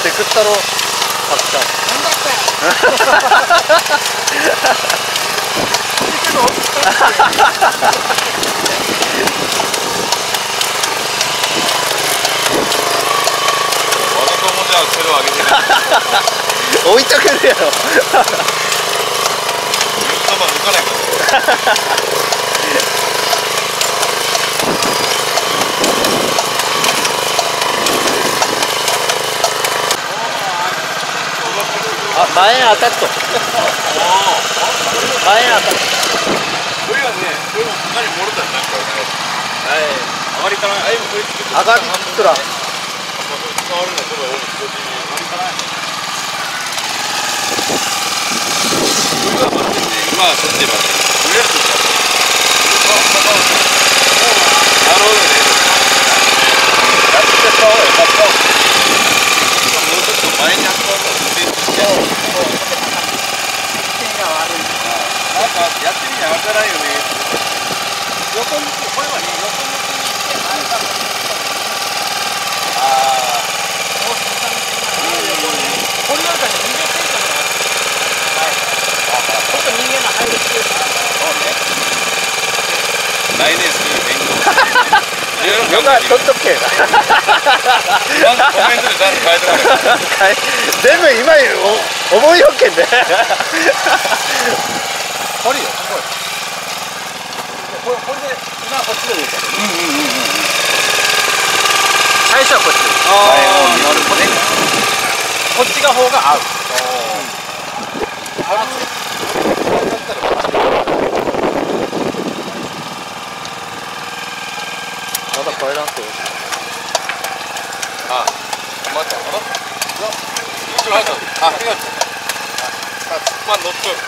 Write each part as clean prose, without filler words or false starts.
てくったろたくさん。 わざともじゃあそれを上げてる。 置いとけるやろ。 水玉抜かないから。 あ、前当たっと。前当たっと。 これはね、これもかなり漏れたんだよ、これね。はい。上がりから、あ、今これ作って。 上がりっとら。 伝わるね、これを上がりから。上は待ってるね、今はそっちで待ってる。上はそっちだと。なるほどね。やってた方がよかった。もうちょっと前にやった方がいい。なんかやってみなわからんよね。横向き、これはね、横向きにして前から。ああ。これなんかね、20センチぐらい。はい。ちょっと人間の入るスペースが。そうね。来年する勉強。 よか取っとけ。 まずコメントで誰変えてもらう。 全部今思いよっけんで。 これよ、すごい。これで、今こっちでいいから。最初はこっちでいい。ああ、なるほどね。こっちが方が合う。 まだ帰らんと。 あ、待って、あ、違う。まあ、乗っとる。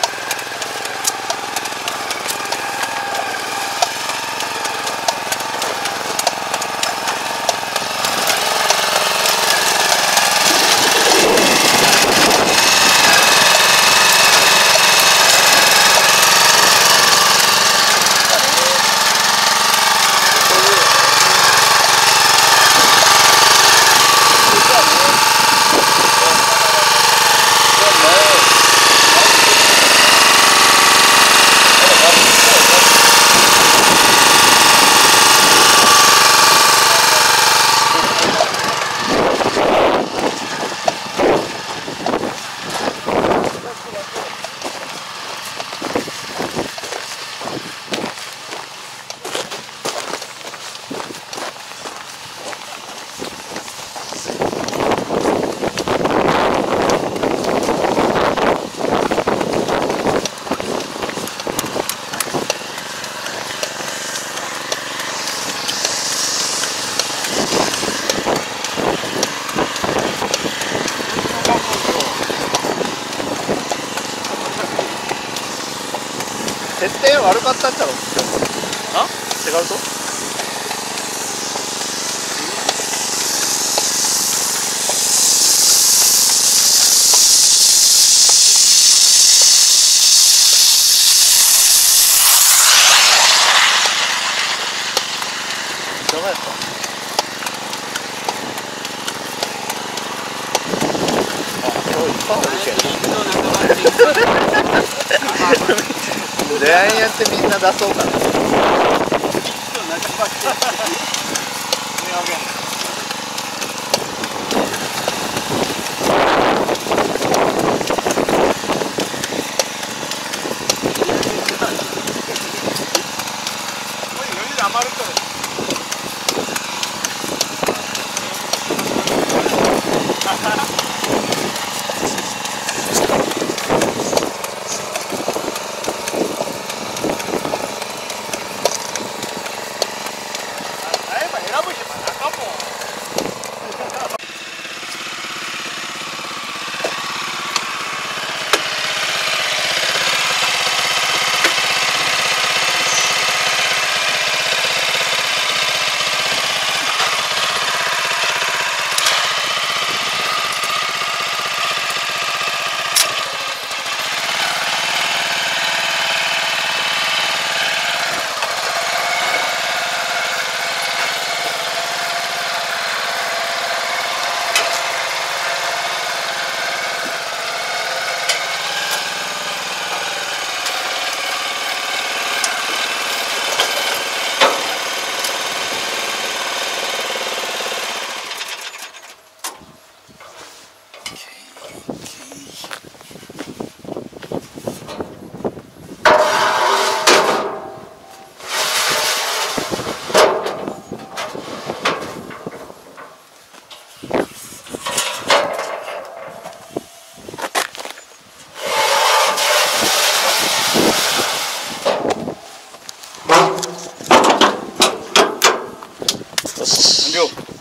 設定悪かったんちゃろ。 あ？ 違うと？どうやった？あ、今日いっぱいおるけん。出会いやってみんな出そうかな。 よし完了。